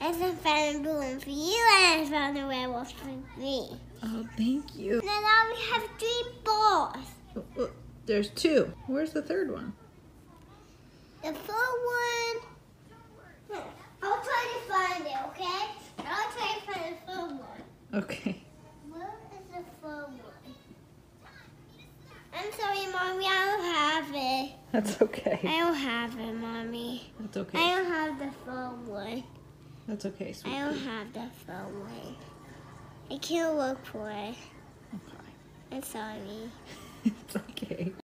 I found a balloon for you, and I found a werewolf for me. Oh, thank you. And now we have 3 balls. Oh, there's 2. Where's the third one? The 4th one. I'll try to find it, okay? I'll try to find the 4th one. Okay. Where is the 4th one? I'm sorry, Mommy, I don't have it. That's okay. I don't have it, Mommy. That's okay. I don't have the 4th one. That's okay, sweetie. I don't have the 4th one. I can't look for it. Okay. I'm sorry. It's okay.